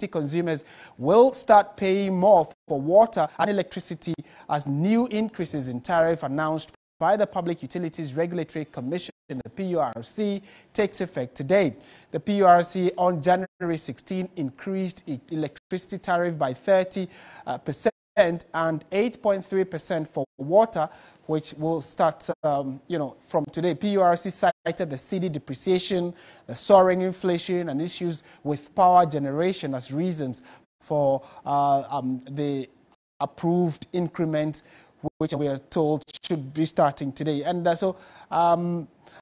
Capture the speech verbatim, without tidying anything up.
consumers will start paying more for water and electricity as new increases in tariff announced by the Public Utilities Regulatory Commission, the P U R C, takes effect today. The P U R C on January sixteenth increased electricity tariff by thirty percent and eight point three percent for water, which will start, um, you know, from today. P U R C cited the cedi depreciation, the soaring inflation, and issues with power generation as reasons for uh, um, the approved increment, which we are told should be starting today. And uh, so um,